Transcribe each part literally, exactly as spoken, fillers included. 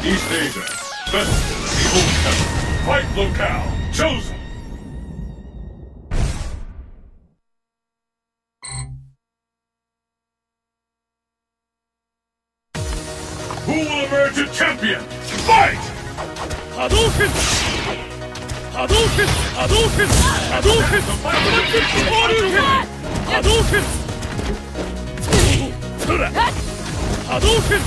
East Asia. Festival of the Old Temple. Fight locale chosen. Who will emerge a champion? Fight! Hadouken! Hadouken! Hadouken! Hadouken! Hadouken! Hadouken! Hadouken!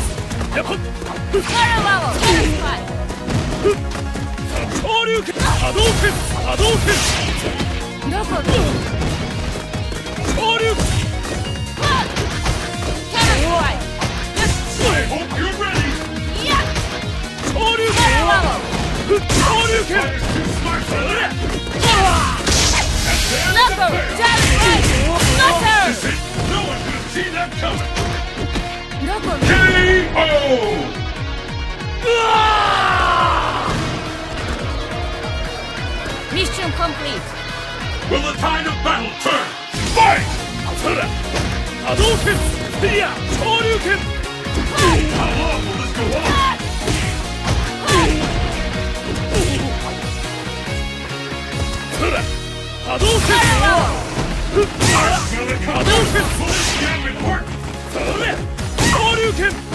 Hadouken! Hadouken! Hadouken! I hope you're ready! Hadouken! Knuckle! Jab right! Knuckle! No one could have seen that coming! K O! Mission complete! Will the tide of battle turn? Fight! Hadouken! Hadouken! How long will this go on? Hadouken! Hadouken! Damn important! Hadouken!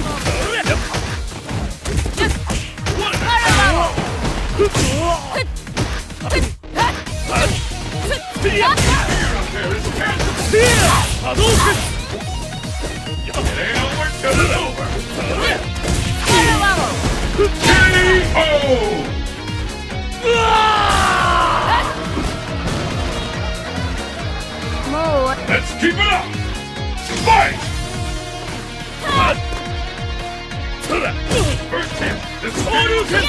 Hadouken! It ain't over till it's over! K O! Let's keep it up! Fight! First hit! This is Hadouken!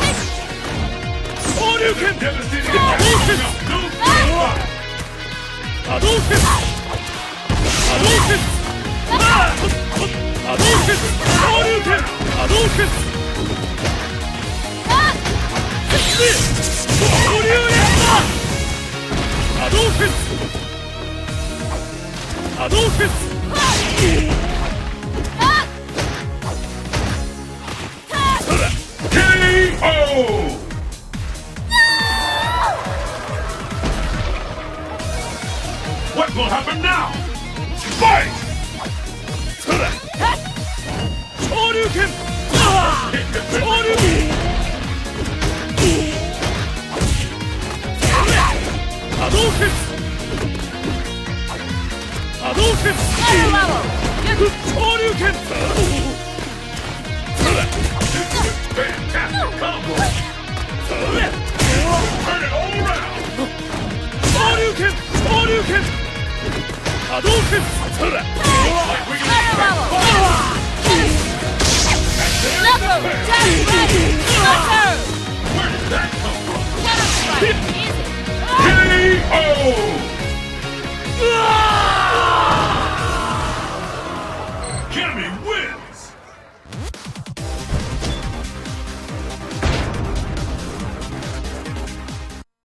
Hadouken! devastating! Hadouken! No fight! Hadouken! Hadouken! Hadouken! Hadouken! Hadouken! Hadouken! Hadouken! K O! What will happen now? Fight! Hadouken! Hadouken! Hadouken! Hadouken! Hadouken! Fantastic combo! Turn it all around! Hadouken! Hadouken! Hadouken! Like we can Knuckle! Jab right!